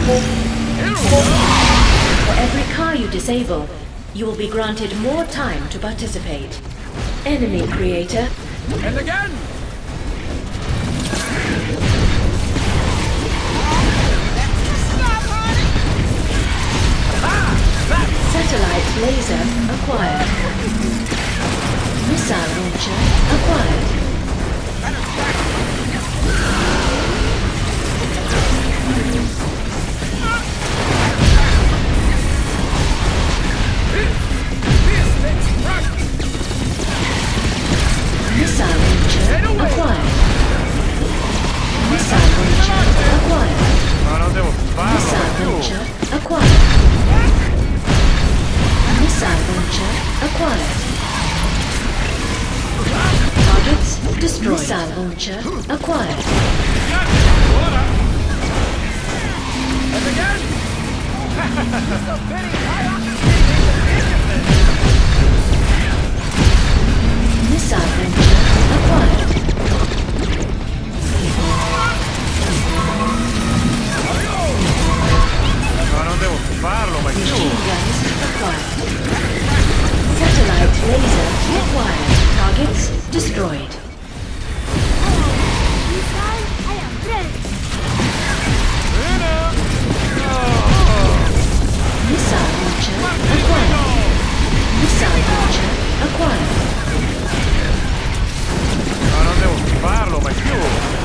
For every car you disable, you will be granted more time to participate. Enemy creator. And again! Satellite laser acquired. Missile launcher acquired. Missile launcher acquired. Missile launcher acquired. Ma non devo farlo Missile più! launcher acquired. Missile launcher acquired. Targets destroyed. Missile launcher acquired. Ora! And again! Missile launcher acquired. Ma non devo farlo mai più! Machine guns acquired. Satellite laser acquired. Targets destroyed. Missile launcher acquired. Missile launcher acquired. Ma non devo farlo mai più!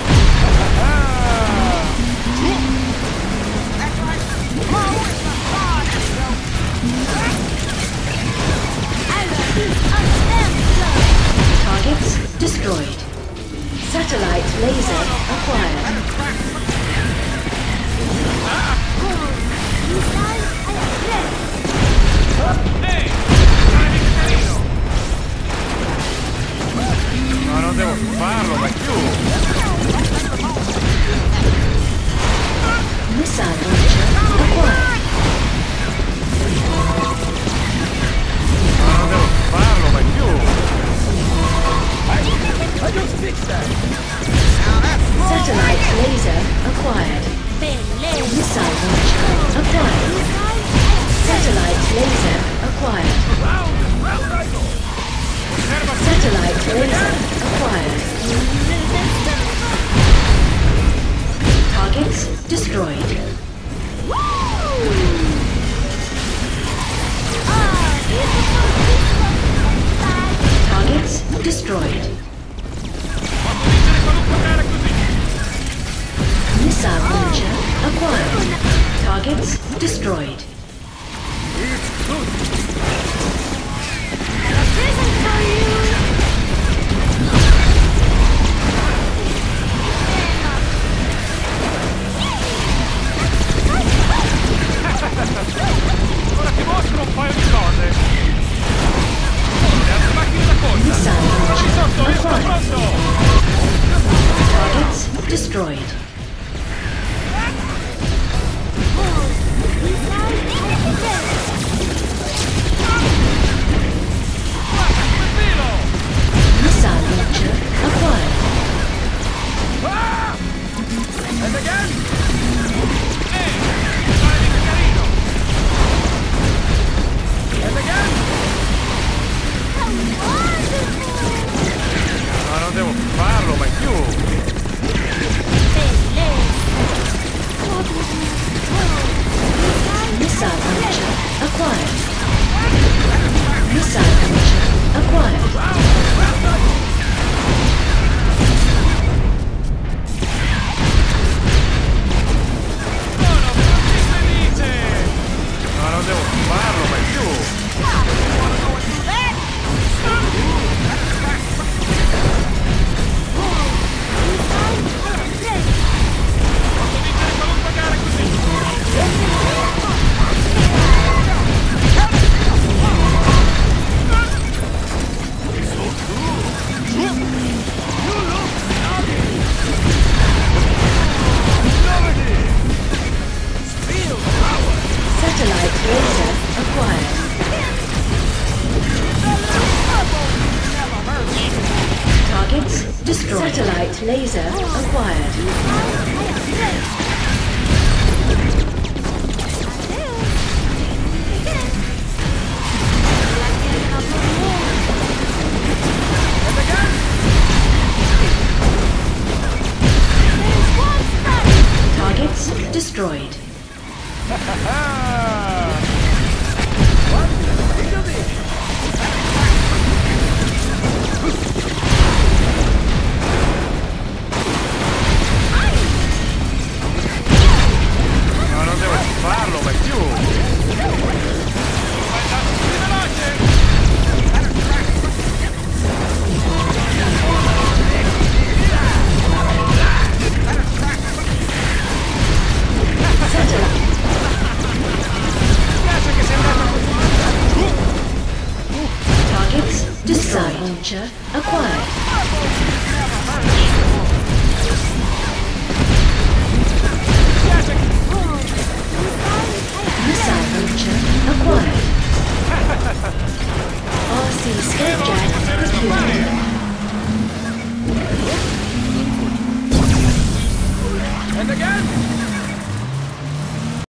Targets destroyed. Satellite laser acquired. Ehi! Ma non devo farlo mai più! Missile launcher acquired. Ma non devo farlo mai più! Satellite laser acquired. Missile launcher acquired. Satellite laser acquired. Satellite laser acquired. Targets destroyed. Targets destroyed. Missile launcher acquired. Targets destroyed. Ora ti mostro un paio di cose! Le altre macchine da corsa! Missile Qui sotto, io sono acquired. pronto! Targets destroyed. Missile launcher acquired. And again! Ehi! Stai mica carino! And again! Ma non devo farlo mai più! Missile launcher acquired. Missile launcher acquired. Ma non devo farlo mai più! Posso vincere qualunque gara così! Satellite laser acquired.